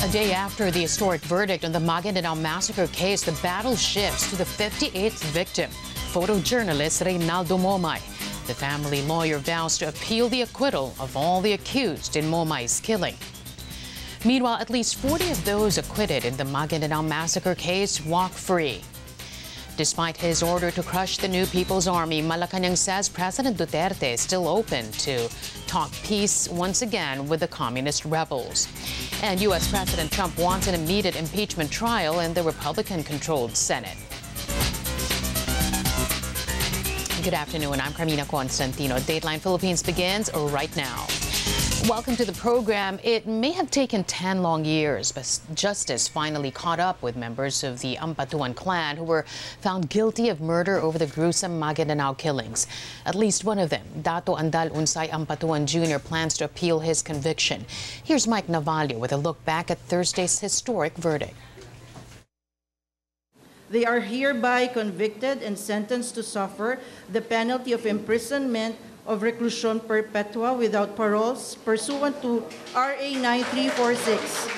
A day after the historic verdict on the Maguindanao Massacre case, the battle shifts to the 58th victim, photojournalist Reynaldo Momay. The family lawyer vows to appeal the acquittal of all the accused in Momay's killing. Meanwhile, at least 40 of those acquitted in the Maguindanao Massacre case walk free. Despite his order to crush the New People's Army, Malacanang says President Duterte is still open to talk peace once again with the communist rebels. And U.S. President Trump wants an immediate impeachment trial in the Republican-controlled Senate. Good afternoon. I'm Carmina Constantino. Dateline Philippines begins right now. Welcome to the program. It may have taken 10 long years, but justice finally caught up with members of the Ampatuan clan who were found guilty of murder over the gruesome Maguindanao killings. At least one of them, Dato Andal Unsay Ampatuan Jr., plans to appeal his conviction. Here's Mike Navalio with a look back at Thursday's historic verdict. They are hereby convicted and sentenced to suffer the penalty of imprisonment of reclusion perpetua without paroles pursuant to RA 9346.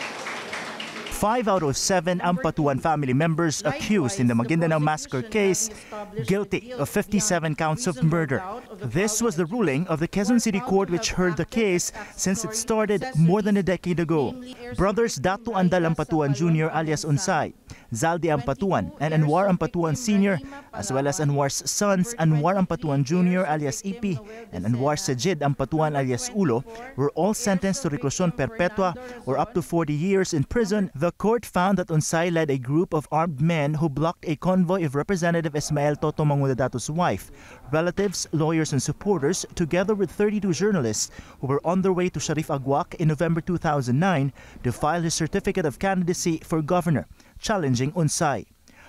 5 out of 7 Ampatuan family members accused in the Maguindanao Massacre case guilty of 57 counts of murder. This was the ruling of the Quezon City Court, which heard the case since it started more than a decade ago. Brothers Dato Andal Ampatuan Jr. alias Unsay, Zaldi Ampatuan, and Anwar Ampatuan Sr., as well as Anwar's sons Anwar Ampatuan Jr. alias Ipi and Anwar Sajid Ampatuan alias Ulo, were all sentenced to reclusion perpetua or up to 40 years in prison. The court found that Unsay led a group of armed men who blocked a convoy of Representative Ismael Toto Mangudadato's wife, relatives, lawyers, and supporters, together with 32 journalists who were on their way to Sharif Aguac in November 2009 to file his certificate of candidacy for governor, challenging Unsay.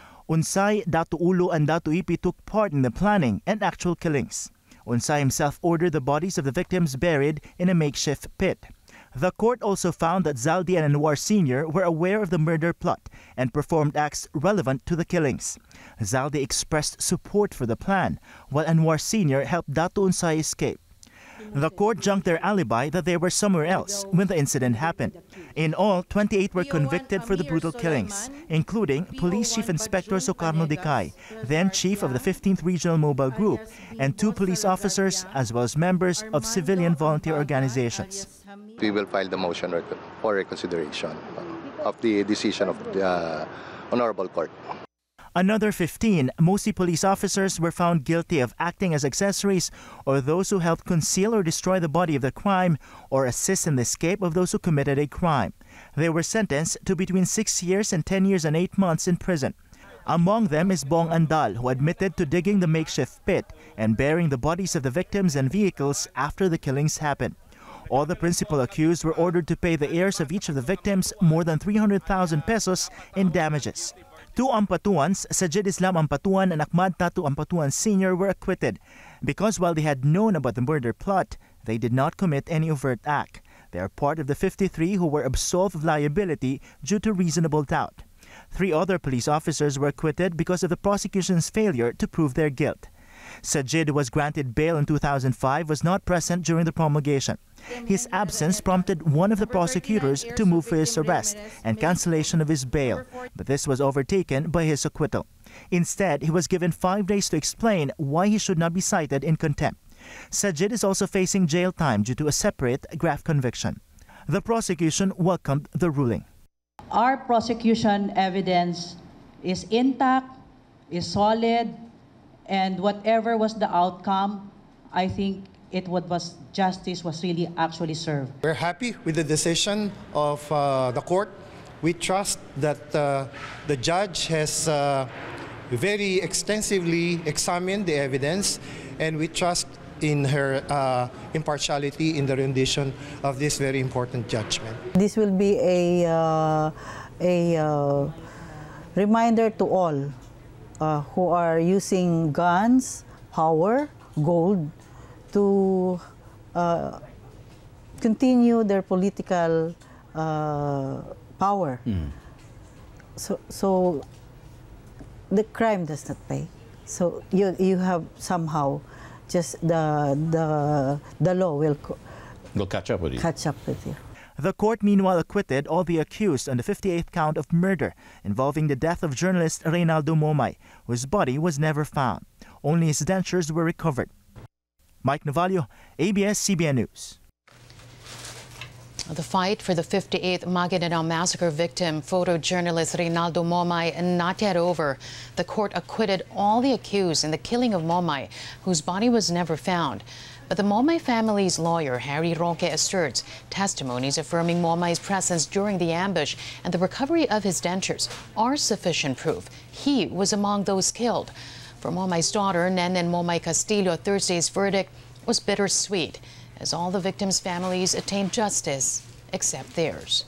Unsay, Dato Ulo, and Dato Ipi took part in the planning and actual killings. Unsay himself ordered the bodies of the victims buried in a makeshift pit. The court also found that Zaldi and Anwar Sr. were aware of the murder plot and performed acts relevant to the killings. Zaldi expressed support for the plan, while Anwar Sr. helped Dato Unsay escape. The court junked their alibi that they were somewhere else when the incident happened. In all, 28 were convicted for the brutal killings, including Police Chief Inspector Socarno Dicay, then chief of the 15th Regional Mobile Group, and 2 police officers, as well as members of civilian volunteer organizations. We will file the motion for reconsideration of the decision of the Honorable Court. Another 15, mostly police officers, were found guilty of acting as accessories or those who helped conceal or destroy the body of the crime or assist in the escape of those who committed a crime. They were sentenced to between 6 years and 10 years and 8 months in prison. Among them is Bong Andal, who admitted to digging the makeshift pit and burying the bodies of the victims and vehicles after the killings happened. All the principal accused were ordered to pay the heirs of each of the victims more than 300,000 pesos in damages. 2 Ampatuans, Sajid Islam Ampatuan and Ahmad Tatu Ampatuan Sr., were acquitted because while they had known about the murder plot, they did not commit any overt act. They are part of the 53 who were absolved of liability due to reasonable doubt. 3 other police officers were acquitted because of the prosecution's failure to prove their guilt. Sajid, who was granted bail in 2005, was not present during the promulgation. His absence prompted one of the prosecutors to move for his arrest and cancellation of his bail, but this was overtaken by his acquittal. Instead, he was given 5 days to explain why he should not be cited in contempt. Sajid is also facing jail time due to a separate graft conviction. The prosecution welcomed the ruling. Our prosecution evidence is intact, is solid, and whatever was the outcome, I think justice was really actually served. We're happy with the decision of the court. We trust that the judge has very extensively examined the evidence, and we trust in her impartiality in the rendition of this very important judgment. This will be a reminder to all who are using guns, power, gold to continue their political power. So the crime does not pay. So you have somehow just the law will catch up with you. The court meanwhile acquitted all the accused on the 58th count of murder involving the death of journalist Reynaldo Momay, whose body was never found. Only his dentures were recovered. Mike Navalio, ABS-CBN News. The fight for the 58th Maguindanao Massacre victim, photojournalist Reynaldo Momay, not yet over. The court acquitted all the accused in the killing of Momay, whose body was never found. But the Momay family's lawyer, Harry Roque, asserts testimonies affirming Momay's presence during the ambush and the recovery of his dentures are sufficient proof he was among those killed. For Momay's daughter, Nenen Momay Castillo, Thursday's verdict was bittersweet, as all the victims' families attained justice except theirs.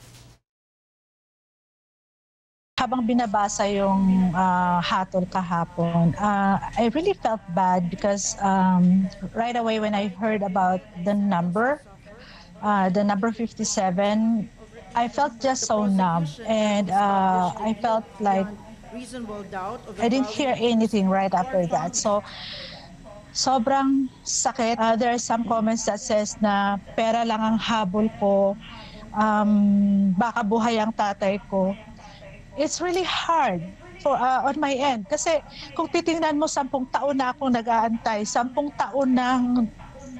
Habang binabasa yung hatol kahapon, I really felt bad because right away when I heard about the number 57, I felt just so numb, and I felt like I didn't hear anything right after that. So sobrang sakit. There are some comments that says na pera lang ang habol ko, baka buhay ang tatay ko. It's really hard for on my end kasi kung titingnan mo 10 taon na akong nag-aantay, 10 taon nang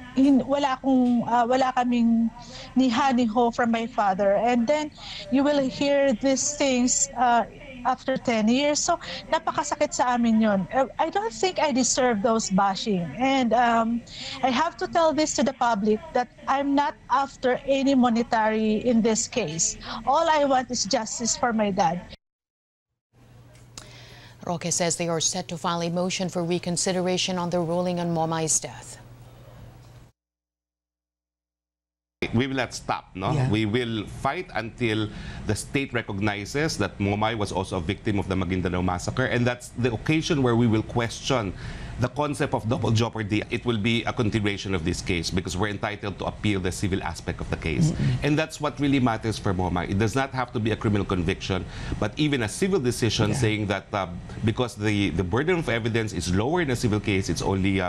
wala kaming ni ha ni ho from my father, and then you will hear these things after 10 years. So napakasakit sa amin yun. I don't think I deserve those bashing, and I have to tell this to the public that I'm not after any monetary in this case. All I want is justice for my dad. Roque says they are set to file a motion for reconsideration on the ruling on Momay's death. We will not stop, no? Yeah. We will fight until the state recognizes that Momay was also a victim of the Maguindanao Massacre, and that's the occasion where we will question the concept of double jeopardy. It will be a continuation of this case because we're entitled to appeal the civil aspect of the case. And that's what really matters for Momay. It does not have to be a criminal conviction, but even a civil decision saying that because the burden of evidence is lower in a civil case, it's only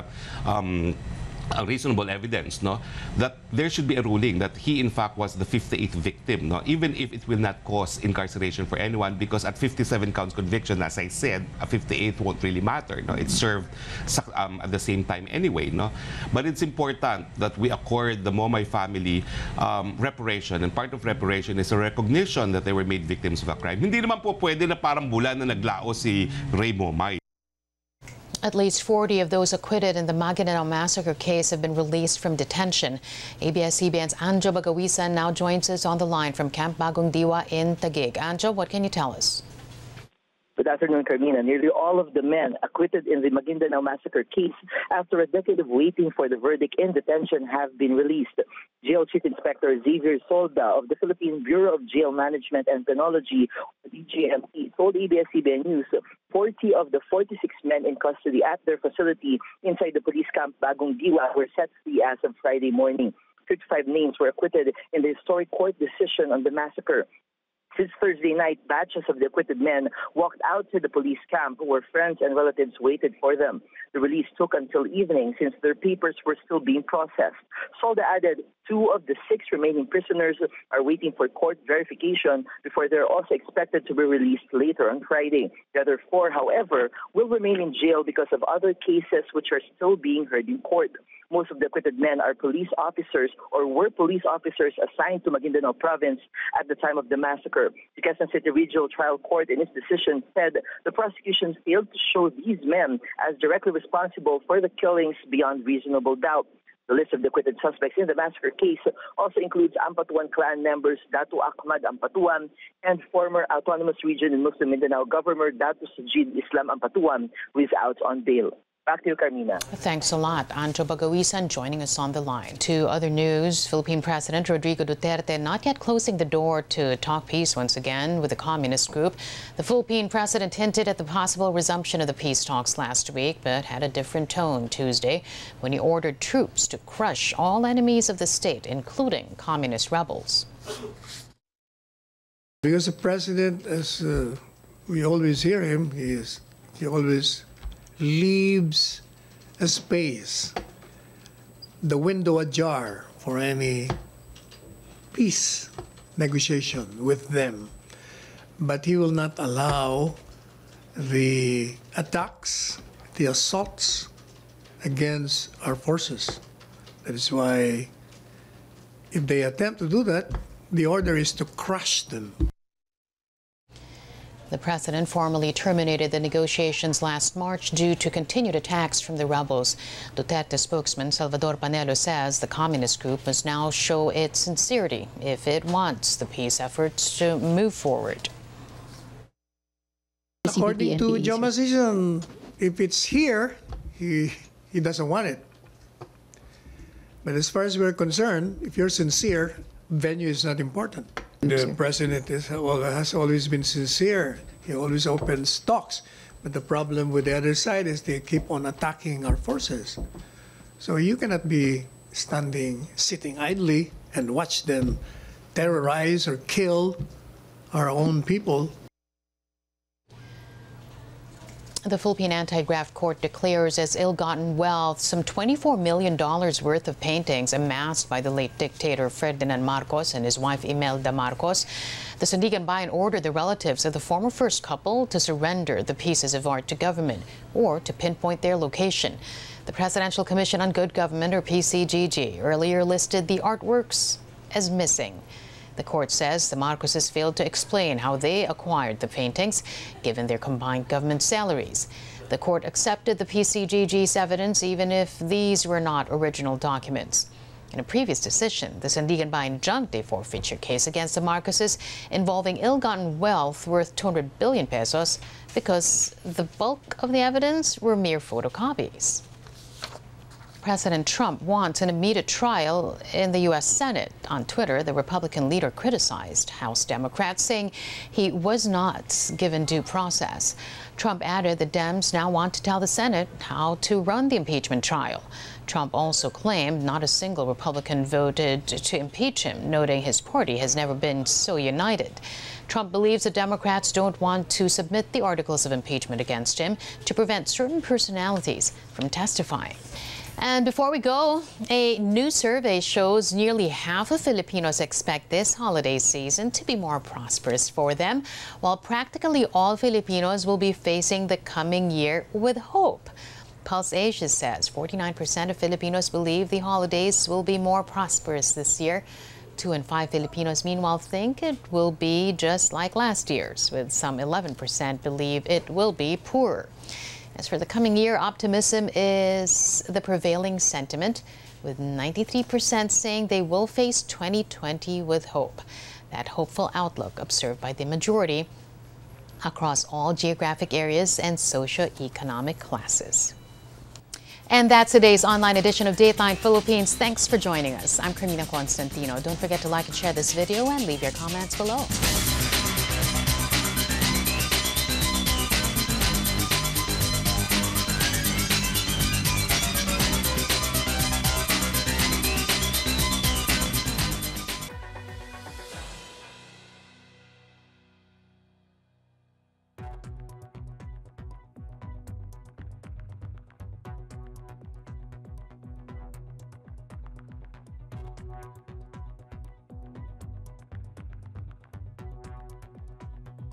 a reasonable evidence, no, that there should be a ruling that he in fact was the 58th victim, no, even if it will not cause incarceration for anyone, because at 57 counts conviction, as I said, a 58th won't really matter, no, it's served at the same time anyway, no. But it's important that we accord the Momay family reparation, and part of reparation is a recognition that they were made victims of a crime. Hindi naman po pwede na parang bulan na naglao si Ray Momay. At least 40 of those acquitted in the Maguindanao Massacre case have been released from detention. ABS-CBN's Anjo Bagawisan now joins us on the line from Camp Bagong Diwa in Taguig. Anjo, what can you tell us? Good afternoon, Carmina. Nearly all of the men acquitted in the Maguindanao Massacre case after a decade of waiting for the verdict in detention have been released. Jail Chief Inspector Xavier Solda of the Philippine Bureau of Jail Management and Penology, BJMP, told ABS-CBN News 40 of the 46 men in custody at their facility inside the police camp Bagong Diwa were set free as of Friday morning. 55 names were acquitted in the historic court decision on the massacre. Since Thursday night, batches of the acquitted men walked out to the police camp where friends and relatives waited for them. The release took until evening since their papers were still being processed. Solda added 2 of the 6 remaining prisoners are waiting for court verification before they're also expected to be released later on Friday. The other 4, however, will remain in jail because of other cases which are still being heard in court. Most of the acquitted men are police officers or were police officers assigned to Maguindanao province at the time of the massacre. The Quezon City Regional Trial Court in its decision said the prosecution failed to show these men as directly responsible for the killings beyond reasonable doubt. The list of the acquitted suspects in the massacre case also includes Ampatuan clan members Datu Ahmad Ampatuan and former Autonomous Region in Muslim Mindanao Governor Datu Sajid Islam Ampatuan, who is out on bail. Back to you, Carmina. Thanks a lot. Anjo Bagawisan joining us on the line. To other news, Philippine President Rodrigo Duterte not yet closing the door to talk peace once again with the communist group. The Philippine president hinted at the possible resumption of the peace talks last week, but had a different tone Tuesday when he ordered troops to crush all enemies of the state, including communist rebels. Because the president, as we always hear him, he always leaves a space, the window ajar for any peace negotiation with them. But he will not allow the attacks, the assaults against our forces. That is why if they attempt to do that, the order is to crush them. The president formally terminated the negotiations last March due to continued attacks from the rebels. Duterte spokesman Salvador Panelo says the communist group must now show its sincerity if it wants the peace efforts to move forward. According to Joma's decision, if it's here, he doesn't want it. But as far as we're concerned, if you're sincere, venue is not important. The president has always been sincere. He always opens talks. But the problem with the other side is they keep on attacking our forces. So you cannot be sitting idly and watch them terrorize or kill our own people. The Philippine Anti-Graft Court declares as ill-gotten wealth some $24 million worth of paintings amassed by the late dictator Ferdinand Marcos and his wife Imelda Marcos. The Sandigan Bayan ordered the relatives of the former first couple to surrender the pieces of art to government or to pinpoint their location. The Presidential Commission on Good Government, or PCGG, earlier listed the artworks as missing. The court says the Marcoses failed to explain how they acquired the paintings, given their combined government salaries. The court accepted the PCGG's evidence, even if these were not original documents. In a previous decision, the Sandigan Bayan junked a forfeiture case against the Marcoses involving ill-gotten wealth worth 200 billion pesos because the bulk of the evidence were mere photocopies. President Trump wants an immediate trial in the U.S. Senate. On Twitter, the Republican leader criticized House Democrats, saying he was not given due process. Trump added the Dems now want to tell the Senate how to run the impeachment trial. Trump also claimed not a single Republican voted to impeach him, noting his party has never been so united. Trump believes the Democrats don't want to submit the articles of impeachment against him to prevent certain personalities from testifying. And before we go, a new survey shows nearly half of Filipinos expect this holiday season to be more prosperous for them, while practically all Filipinos will be facing the coming year with hope. Pulse Asia says 49% of Filipinos believe the holidays will be more prosperous this year. 2 in 5 Filipinos, meanwhile, think it will be just like last year's, with some 11% believe it will be poorer. As for the coming year, optimism is the prevailing sentiment, with 93% saying they will face 2020 with hope. That hopeful outlook observed by the majority across all geographic areas and socioeconomic classes. And that's today's online edition of Dateline Philippines. Thanks for joining us. I'm Carmina Constantino. Don't forget to like and share this video and leave your comments below.